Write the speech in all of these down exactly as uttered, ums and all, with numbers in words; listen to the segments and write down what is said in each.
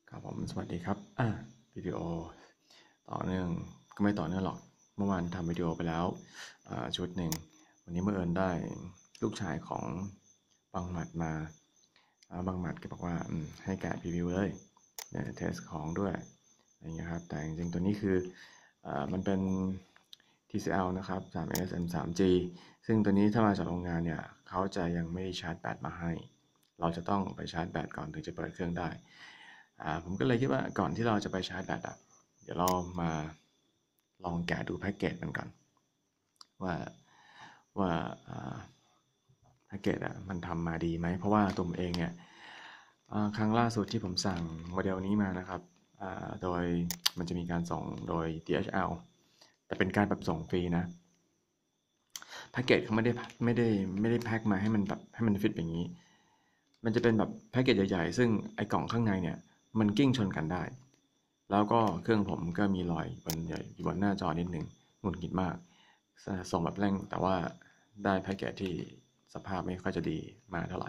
ครับผมสวัสดีครับอ่าวิดีโอต่อเนื่องก็ไม่ต่อเนื่องหรอกเมื่อวานทำวิดีโอไปแล้วชุดหนึ่งวันนี้เมื่อเอิญได้ลูกชายของบังหมัดมาบังหมัดก็บอกว่าให้แกะพรีวิวเลยเทสของด้วยอะไรเงี้ยครับแต่จริงๆตัวนี้คือมันเป็น ที ซี แอล นะครับ ทรี เอส เอ็ม ทรี จี ซึ่งตัวนี้ถ้ามาจากโรงงานเนี่ยเขาจะยังไม่ชาร์จแบตมาให้เราจะต้องไปชาร์จแบตก่อนถึงจะเปิดเครื่องได้ผมก็เลยคิดว่าก่อนที่เราจะไปชาร์จแบตเดี๋ยวเรามาลองแกะดูแพ็กเกจมันก่อนว่าว่าแพ็กเกจมันทำมาดีไหมเพราะว่าตัวผมเองเนี่ยครั้งล่าสุดที่ผมสั่งโมเดลนี้มานะครับโดยมันจะมีการส่งโดย ดี เอช แอล แต่เป็นการแบบส่งฟรีนะแพ็กเกจเขาไม่ได้ไม่ได้ไม่ได้แพ็คมาให้มันแบบให้มันฟิตอย่างนี้มันจะเป็นแบบแพ็กเกจใหญ่ๆซึ่งไอ้กล่องข้างในเนี่ยมันกิ้งชนกันได้แล้วก็เครื่องผมก็มีรอยบนใหญ่บนหน้าจอนิดหนึ่งหงุดหงิดมากส่งแบบเร่งแต่ว่าได้แพ็กเกจที่สภาพไม่ค่อยจะดีมาเท่าไหร่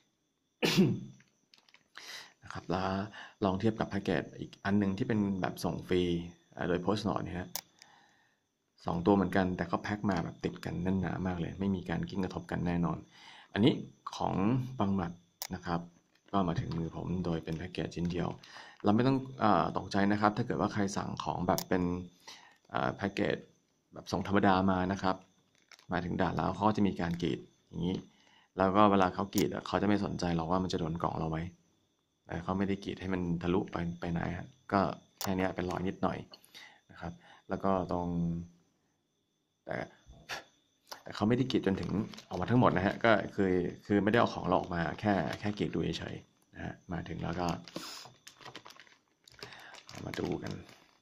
นะครับแล้วลองเทียบกับแพ็กเกจอีกอันหนึ่งที่เป็นแบบส่งฟรีโดยโพสต์นอตเนี่ยสองตัวเหมือนกันแต่ก็แพ็คมาแบบติดกันแน่นหนามากเลยไม่มีการกิ้งกระทบกันแน่นอนอันนี้ของบังหมัดนะครับก็มาถึงมือผมโดยเป็นแพ็กเกจชิ้นเดียวเราไม่ต้องเออตกใจนะครับถ้าเกิดว่าใครสั่งของแบบเป็นแพ็กเกจแบบส่งธรรมดามานะครับมาถึงด่านแล้วเขาจะมีการกรีดอย่างนี้แล้วก็เวลาเขากรีดเขาจะไม่สนใจหรอกว่ามันจะโดนกล่องเราไหมแต่เขาไม่ได้กรีดให้มันทะลุไปไปไหนฮะก็แค่นี้เป็นรอยนิดหน่อยนะครับแล้วก็ตรงแต่แต่เขาไม่ได้กรีดจนถึงออกมาทั้งหมดนะฮะก็คือคือไม่ได้เอาของเราออกมาแค่แค่กรีดดูเฉยๆนะฮะมาถึงแล้วก็มาดูกัน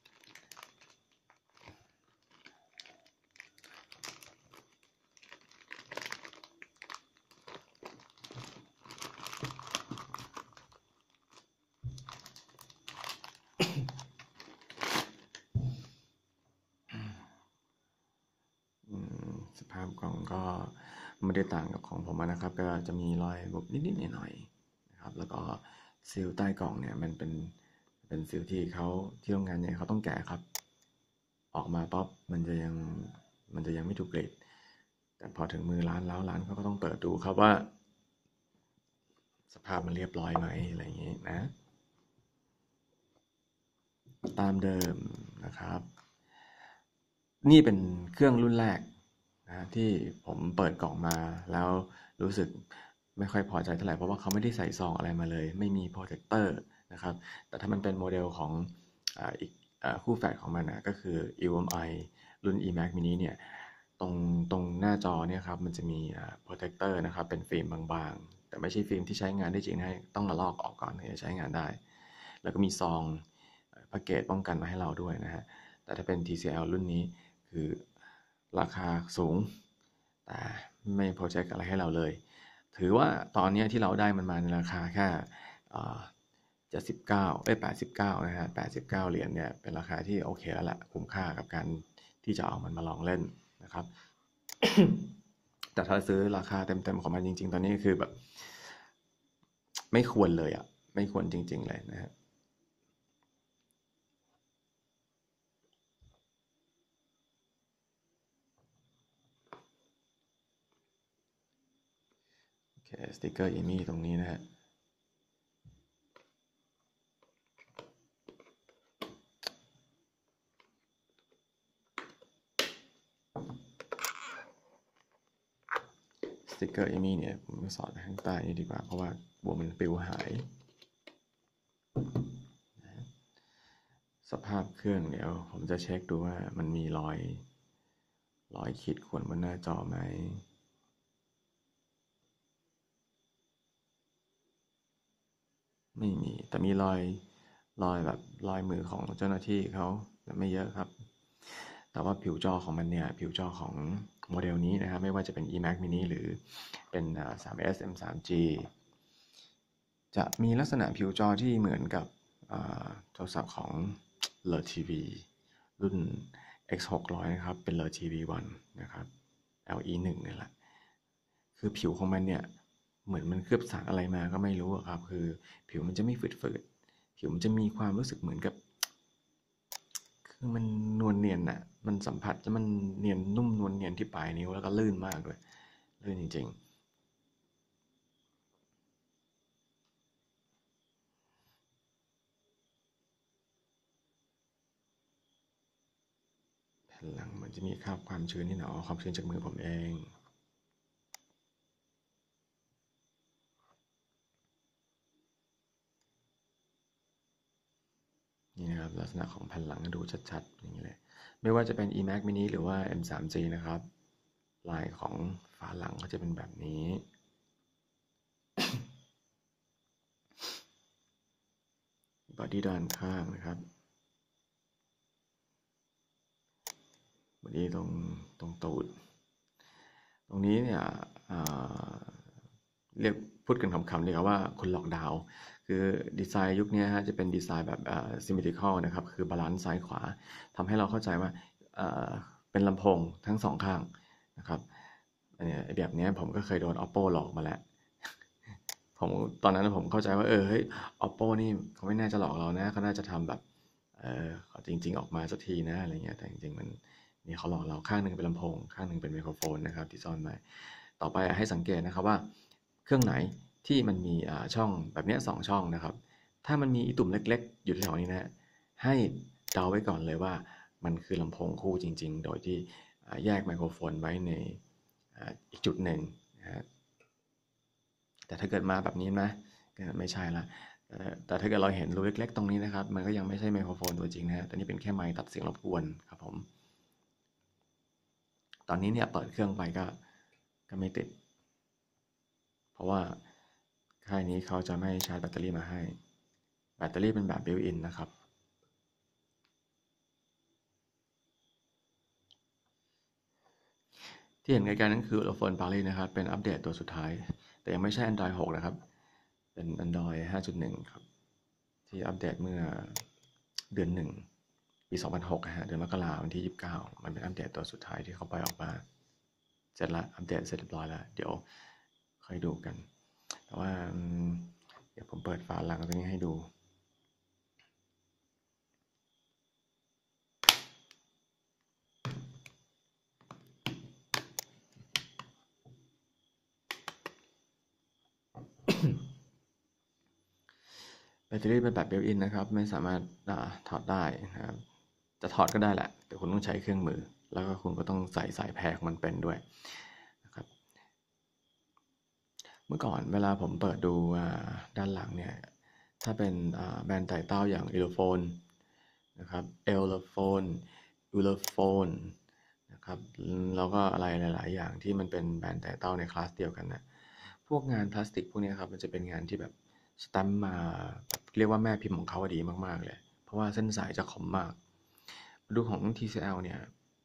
สภาพกล่องก็ไม่ได้ต่างกับของผมนะครับก็จะมีรอยบุบนิดๆหน่อยๆนะครับแล้วก็ซีลใต้กล่องเนี่ยมันเป็นเป็นซีลที่เขาที่โรงงานเนี่ยเขาต้องแกะครับออกมาป๊อปมันจะยังมันจะยังไม่ถูกเกรดแต่พอถึงมือร้านแล้วร้านเขาก็ต้องเปิดดูครับว่าสภาพมันเรียบร้อยไหมอะไรอย่างนี้นะตามเดิมนะครับนี่เป็นเครื่องรุ่นแรกนะที่ผมเปิดกล่องมาแล้วรู้สึกไม่ค่อยพอใจเท่าไหร่เพราะว่าเขาไม่ได้ใส่ซองอะไรมาเลยไม่มีโปรเจคเตอร์นะครับแต่ถ้ามันเป็นโมเดลของออีกคู่แฝดของมันนะก็คือ อี เอ็ม ไอ รุ่น อี แม็ก mini เนี่ยตรงตรงหน้าจอเนี่ยครับมันจะมีโปรเจคเตอร์นะครับเป็นฟิล์มบางๆแต่ไม่ใช่ฟิล์มที่ใช้งานได้จริงนะต้องมาลอกออกก่อนถึงจะใช้งานได้แล้วก็มีซองแพ็กเกจป้องกันมาให้เราด้วยนะฮะแต่ถ้าเป็น ที ซี แอล รุ่นนี้คือราคาสูงแต่ไม่โปรเจกต์อะไรให้เราเลยถือว่าตอนนี้ที่เราได้มันมาในราคาแค่เจ็ดสิบเก้าเอ้ยแปดสิบเก้านะฮะแปดสิบเก้าเหรียญเนี่ยเป็นราคาที่โอเคแล้วแหละคุ้มค่ากับการที่จะเอามันมาลองเล่นนะครับ แต่ถ้าซื้อราคาเต็มๆของมันจริงๆตอนนี้คือแบบไม่ควรเลยอ่ะไม่ควรจริงๆเลยนะฮะโอเคสติกเกอร์อีมี่ตรงนี้นะฮะสติกเกอร์อีมี่เนี่ยผมสอดข้างใต้นี้ดีกว่าเพราะว่าบัวมันปลิวหายสภาพเครื่องเดี๋ยวผมจะเช็คดูว่ามันมีรอยรอยขีดข่วนบนหน้าจอไหมไม่มีแต่มีรอยรอยแบบรอยมือของเจ้าหน้าที่เขาแต่ไม่เยอะครับแต่ว่าผิวจอของมันเนี่ยผิวจอของโมเดลนี้นะครับไม่ว่าจะเป็น อี แม็ก mini หรือเป็น ทรี เอส เอ็ม ทรี จี จะมีลักษณะผิวจอที่เหมือนกับโทรศัพท์ของ แอล อี ดี ที วี รุ่น เอ็กซ์ หกร้อย นะครับเป็น แอล อี ดี ที วี วันนะครับ แอล อี หนึ่ง นี่แหละคือผิวของมันเนี่ยเหมือนมันเคลือบสารอะไรมาก็ไม่รู้ครับคือผิวมันจะไม่ฝืดผิวมันจะมีความรู้สึกเหมือนกับคือมันนวลเนียนอะมันสัมผัสแล้วมันเนียนนุ่มนวลเนียนที่ปลายนิ้วแล้วก็ลื่นมากเลยลื่นจริงๆแผ่นหลังมันจะมีคราบความชื้นนี่หนอความชื้นจากมือผมเองนี่นะครับลักษณะของแผ่นหลังดูชัดๆอย่างนี้เลยไม่ว่าจะเป็น อี แม็ก Mini หรือว่า เอ็ม ทรี จี นะครับลายของฝาหลังก็จะเป็นแบบนี้บอดี้ด้านข้างนะครับบอดี้ตรงตรงตูดตรงนี้เนี่ยเรียกพูดกันคำๆเลยครับว่าคนล็อกดาวน์คือดีไซน์ยุคนี้ฮะจะเป็นดีไซน์แบบ symmetrical นะครับคือบาลานซ์ซ้ายขวาทำให้เราเข้าใจว่าเป็นลำโพงทั้งสองข้างนะครับเนี่ยแบบนี้ผมก็เคยโดน Oppo หลอกมาแล้วผมตอนนั้นผมเข้าใจว่าเออเฮ้ย Oppo นี่เขาไม่น่าจะหลอกเรานะเขาน่าจะทำแบบเออจริงๆออกมาสักทีนะอะไรเงี้ยแต่จริงๆมันนี่เขาหลอกเราข้างหนึ่งเป็นลำโพงข้างหนึ่งเป็นไมโครโฟนนะครับที่ซ่อนไว้ต่อไปให้สังเกตนะครับว่าเครื่องไหนที่มันมีช่องแบบนี้สองช่องนะครับถ้ามันมีอีตุ่มเล็กๆอยู่แถวนี้นะให้เดาไว้ก่อนเลยว่ามันคือลำโพงคู่จริงๆโดยที่แยกไมโครโฟนไว้ในอีกจุดหนึ่งนะฮะแต่ถ้าเกิดมาแบบนี้นะไม่ใช่ละแต่ถ้าเกิดเราเห็นรูเล็กๆตรงนี้นะครับมันก็ยังไม่ใช่ไมโครโฟนตัวจริงนะฮะแต่นี่เป็นแค่ไมค์ตัดเสียงรบกวนครับผมตอนนี้เนี่ยเปิดเครื่องไปก็ก็ไม่ติดเพราะว่าค่ายนี้เขาจะไม่ชาร์จแบตเตอรี่มาให้แบตเตอรี่เป็นแบบบิวอินนะครับที่เห็นไกลๆนั้นคือ Ulefone Paris นะครับเป็นอัปเดตตัวสุดท้ายแต่ยังไม่ใช่ Android หกนะครับเป็น Android ห้าจุดหนึ่ง ครับที่อัปเดตเมื่อเดือนหนึ่งปีสองพันหกนะฮะเดือนมกราคมวันที่ยี่สิบเก้ามันเป็นอัปเดตตัวสุดท้ายที่เขาปล่อยออกมาเสร็จละอัปเดตเสร็จเรียบร้อยแล้วเดี๋ยวค่อยดูกันแต่ว่าเดี๋ยวผมเปิดฝาหลังตัวนี้ให้ดูแบตเตอรี่เป็นแบบบิวอินนะครับไม่สามารถถอดได้นะครับจะถอดก็ได้แหละแต่คุณต้องใช้เครื่องมือแล้วก็คุณก็ต้องใส่สายแพรของมันเป็นด้วยนะครับเมื่อก่อนเวลาผมเปิดดูด้านหลังเนี่ยถ้าเป็นแบรนด์ไต่เต้าอย่าง Ulefone นะครับ Ulefone Ulefone นะครับแล้วก็อะไรหลายๆอย่างที่มันเป็นแบรนด์ไต่เต้าในคลาสเดียวกันนะพวกงานพลาสติกพวกนี้ครับมันจะเป็นงานที่แบบสแตมป์มาเรียกว่าแม่พิมพ์ของเขาดีมากๆเลยเพราะว่าเส้นสายจะคมมากดูของ ที ซี แอล เนี่ย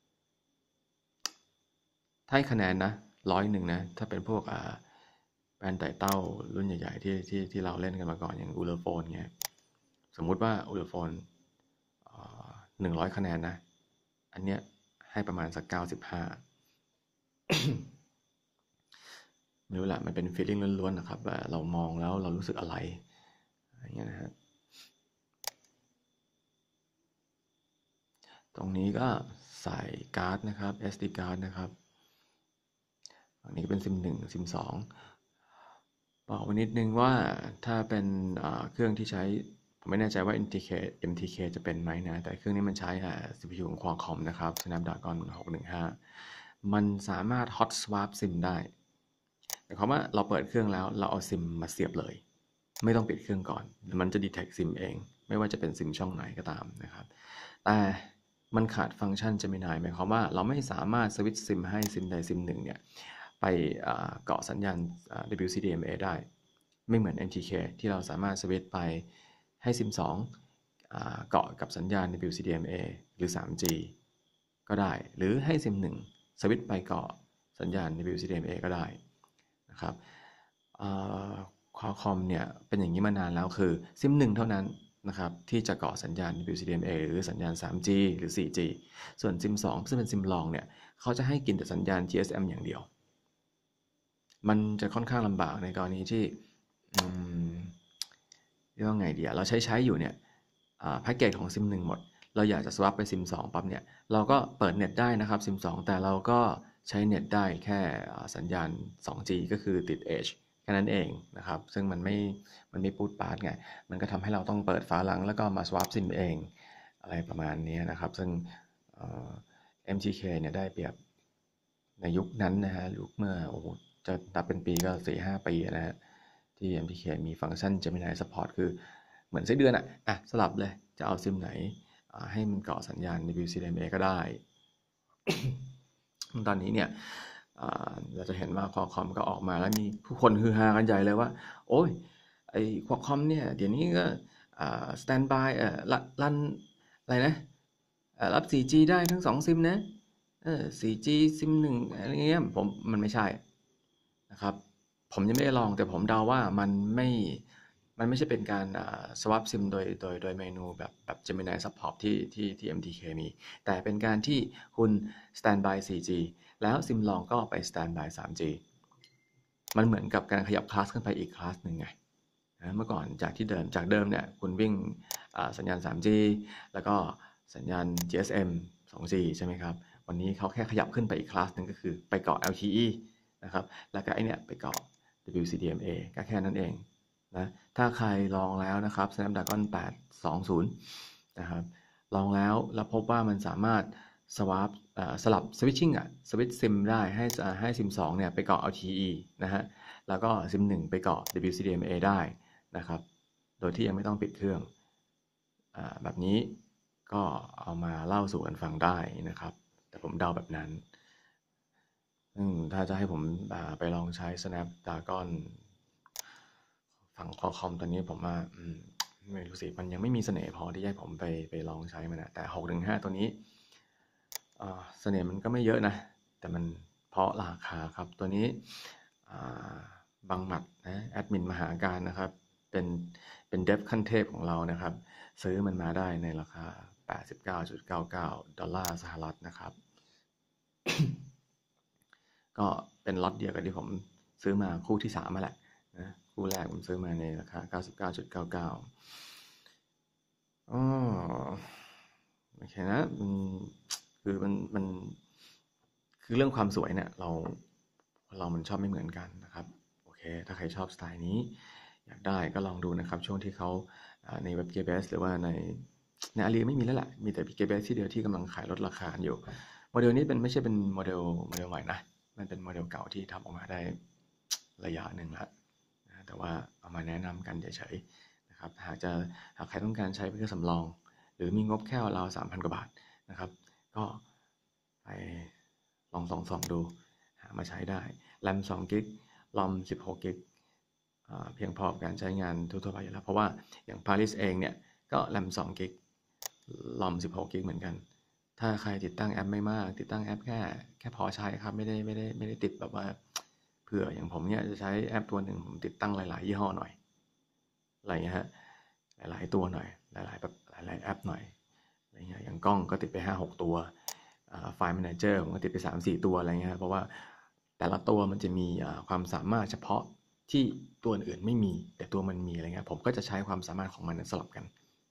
ถ้าให้คะแนนนะร้อยหนึ่งนะถ้าเป็นพวกอ่าแบรนด์ไต่เต้ารุ่นใหญ่ๆที่ที่ที่เราเล่นกันมาก่อนอย่างอูเลโฟนเงี้ยสมมุติว่าอูเลโฟนหนึ่งร้อยคะแนนนะอันเนี้ยให้ประมาณสักเก้าสิบห้าไม่รู้แหละมันเป็นฟีลลิ่งล้วนๆนะครับว่าเรามองแล้วเรารู้สึกอะไรอย่างเงี้ยนะฮะตรงนี้ก็ใส่การ์ดนะครับ เอส ดี card นะครับอันนี้ก็เป็นซิมหนึ่งซิมสองบอกไว้นิดนึงว่าถ้าเป็นเครื่องที่ใช้ผมไม่แน่ใจว่า เอ็ม ที เค เอ็ม ที เค จะเป็นไหมนะแต่เครื่องนี้มันใช้ ซี พี ยู ของ Qualcomm นะครับ Snapdragon หกหนึ่งห้ามันสามารถ Hot Swap ซิมได้หมายความว่าเราเปิดเครื่องแล้วเราเอาซิมมาเสียบเลยไม่ต้องปิดเครื่องก่อนมันจะ detect ซิมเองไม่ว่าจะเป็นซิมช่องไหนก็ตามนะครับแต่มันขาดฟังก์ชัน Gemini หมายความว่าเราไม่สามารถสวิตช์ซิมให้ซิมใดซิมหนึ่งเนี่ยไปเกาะสัญญาณ ดับเบิลยู ซี ดี เอ็ม เอ ได้ไม่เหมือน เอ็ม ที เค ที่เราสามารถสวิตช์ไปให้ซิมสองเกาะกับสัญญาณ ดับเบิลยู ซี ดี เอ็ม เอ หรือ ทรี จี ก็ได้หรือให้ซิมหนึ่งสวิตช์ไปเกาะสัญญาณ ดับเบิลยู ซี ดี เอ็ม เอ ก็ได้นะครับQualcomm เนี่ยเป็นอย่างนี้มานานแล้วคือซิมหนึ่งเท่านั้นนะครับที่จะเกาะสัญญาณ ดับเบิลยู ซี ดี เอ็ม เอ หรือสัญญาณ ทรี จี หรือ โฟร์ จี ส่วนซิมสองซึ่งเป็นซิมรองเนี่ยเขาจะให้กินแต่สัญญาณ จี เอส เอ็ม อย่างเดียวมันจะค่อนข้างลำบากในกรณีที่เรียกว่าไงดีอะเราใช้ใช้อยู่เนี่ยแพ็กเกจของซิมหนึ่งหมดเราอยากจะ swap ไปซิมสองปั๊บเนี่ยเราก็เปิดเน็ตได้นะครับซิมสองแต่เราก็ใช้เน็ตได้แค่สัญญาณ สองจี ก็คือติด Edge แค่นั้นเองนะครับซึ่งมันไม่มันไม่ปูดปาร์ตไงมันก็ทำให้เราต้องเปิดฝาหลังแล้วก็มา swap ซิมเองอะไรประมาณนี้นะครับซึ่ง เอ็ม ที เค เนี่ยได้เปรียบในยุคนั้นนะฮะยุคเมื่อโอ้โหจะนับเป็นปีก็ สี่ห้า ปีนะฮะที่ เอ็ม ที เค มีฟังก์ชัน Gemini Support คือเหมือนไส้เดือนอ่ะอ่ะสลับเลยจะเอาซิมไหนให้มันเกาะสัญญาณ ดับเบิลยู ซี ดี เอ็ม เอ ก็ได้ ตอนนี้เนี่ยเราจะเห็นว่า Qualcomm ก็ออกมาแล้วมีผู้คนฮือฮากันใหญ่เลยว่าโอ้ยไอ้ Qualcomm เนี่ยเดี๋ยวนี้ก็สแตนด์บายรันอะไรนะรับ โฟร์จี ได้ทั้งสองซิมนะเออ โฟร์จี ซิมหนึ่งอะไรเงี้ยผมมันไม่ใช่นะครับผมยังไม่ได้ลองแต่ผมเดาว่ามันไม่มันไม่ใช่เป็นการ swap ซิมโดยโดยโดยเมนูแบบแบบ Gemini Support ที่ที่ที่ เอ็ม ที เค มีแต่เป็นการที่คุณ standby โฟร์จี แล้วซิมลองก็ไป standby ทรีจี มันเหมือนกับการขยับคลาสขึ้นไปอีกคลาสหนึ่งไงเมื่อก่อนจากที่เดิมจากเดิมเนี่ยคุณวิ่งสัญญาณ ทรีจี แล้วก็สัญญาณ จี เอส เอ็ม ทู จี ใช่ไหมครับวันนี้เขาแค่ขยับขึ้นไปอีกคลาสหนึ่งก็คือไปเกาะ แอล ที อี นะครับแล้วก็ไอเนี่ยไปเกาะ ดับเบิลยู ซี ดี เอ็ม เอ ก็แค่นั้นเองนะถ้าใครลองแล้วนะครับ Snapdragon แปดสองศูนย์นะครับลองแล้วแล้วพบว่ามันสามารถ swap สลับ switching อ่ะ switch sim ได้ให้ให้ซิมสองเนี่ยไปเกาะ แอล ที อี นะฮะแล้วก็ซิมหนึ่งไปเกาะ ดับเบิลยู ซี ดี เอ็ม เอ ได้นะครับโดยที่ยังไม่ต้องปิดเครื่องอ่าแบบนี้ก็เอามาเล่าสู่กันฟังได้นะครับแต่ผมเดาแบบนั้นซึ่งถ้าจะให้ผมไปลองใช้ Snapdragon ฝั่ง Qualcomm ตอนนี้ผมว่าไม่รู้สิมันยังไม่มีเสน่ห์พอที่ให้ผมไปไปลองใช้มันนะแต่ หกหนึ่งห้า ตัวนี้เสน่ห์มันก็ไม่เยอะนะแต่มันเพราะราคาครับตัวนี้บังหมัดนะแอดมินมหาการนะครับเป็นเป็นเดฟขั้นเทพของเรานะครับซื้อมันมาได้ในราคา แปดสิบเก้าจุดเก้าเก้า ดอลลาร์สหรัฐนะครับ ก็เป็นล็อตเดียวกับที่ผมซื้อมาคู่ที่สามมาแหละนะคู่แรกผมซื้อมาในราคา เก้าสิบเก้าจุดเก้าเก้า อ๋อโอเคนะมันคือมันมันคือเรื่องความสวยเนี่ยเราเรามันชอบไม่เหมือนกันนะครับโอเคถ้าใครชอบสไตล์นี้อยากได้ก็ลองดูนะครับช่วงที่เขาในเว็บ จี พี เอส หรือว่าในในอาลีไม่มีแล้วแหละมีแต่ จี พี เอส ที่เดียวที่กำลังขายลดราคาอยู่โมเดลนี้เป็นไม่ใช่เป็นโมเดลโมเดลใหม่นะมันเป็นโมเดลเก่าที่ทำออกมาได้ระยะหนึ่งแล้วนะแต่ว่าเอามาแนะนำกันเฉยๆนะครับหากจะหากใครต้องการใช้เป็นเครื่องสำรองหรือมีงบแค่ราวสามพันกว่าบาทนะครับก็ไปลองส่องๆดูหามาใช้ได้แรมสองกิกรอมสิบหกกิกเพียงพอกับการใช้งานทั่วๆไปอยู่แล้วเพราะว่าอย่าง Paris เองเนี่ยก็แรมสองกิกรอมสิบหกกิกเหมือนกันถ้าใครติดตั้งแอปไม่มากติดตั้งแอปแค่แค่พอใช้ครับไม่ได้ไม่ได้ไม่ได้ติดแบบว่าเผื่ออย่างผมเนี่ยจะใช้แอปตัวหนึ่งผมติดตั้งหลายๆยี่ห้อหน่อยอะไรเงี้ยฮะหลายๆตัวหน่อยหลายๆแบบหลายๆแอปหน่อยอะไรเงี้ยอย่างกล้องก็ติดไป ห้าหก ตัวไฟล์แมเนเจอร์ผมก็ติดไป สามสี่ ตัวอะไรเงี้ยเพราะว่าแต่ละตัวมันจะมีความสามารถเฉพาะที่ตัวอื่นไม่มีแต่ตัวมันมีอะไรเงี้ยผมก็จะใช้ความสามารถของมันสลับกัน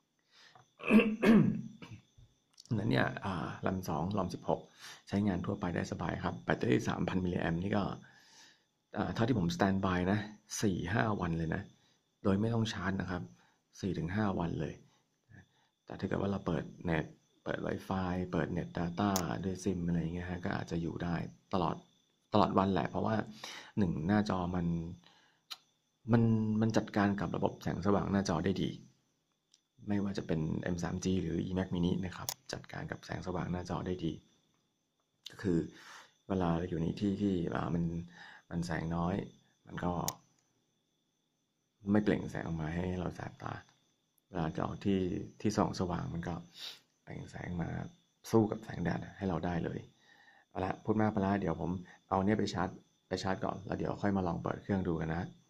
นั้นเนี่ยแรมสองรอมสิบหกใช้งานทั่วไปได้สบายครับแบตเตอรี่ สามพัน มิลลิแอมป์นี่ก็เท่าที่ผมสแตนด์บายนะ สี่ห้า วันเลยนะโดยไม่ต้องชาร์จนะครับ สี่ถึงห้า วันเลยแต่ถ้าเกิดว่าเราเปิดเน็ตเปิด Wi-Fi เปิดเน็ต Data ด้วยซิมอะไรอย่างเงี้ยฮะก็อาจจะอยู่ได้ตลอดตลอดวันแหละเพราะว่าหนึ่งหน้าจอมันมันมันจัดการกับระบบแสงสว่างหน้าจอได้ดีไม่ว่าจะเป็น เอ็ม ทรี จี หรือ iMac mini นะครับจัดการกับแสงสว่างหน้าจอได้ดีก็คือเวลาเราอยู่ในที่ที่มันมันแสงน้อยมันก็ไม่เปล่งแสงออกมาให้เราแสบตาเวลาจะออกที่ที่ส่องสว่างมันก็เปล่งแสงมาสู้กับแสงแดดให้เราได้เลยเอาละพูดมากไปแล้วเดี๋ยวผมเอาเนี้ยไปชาร์จไปชาร์จก่อนแล้วเดี๋ยวค่อยมาลองเปิดเครื่องดูกันนะ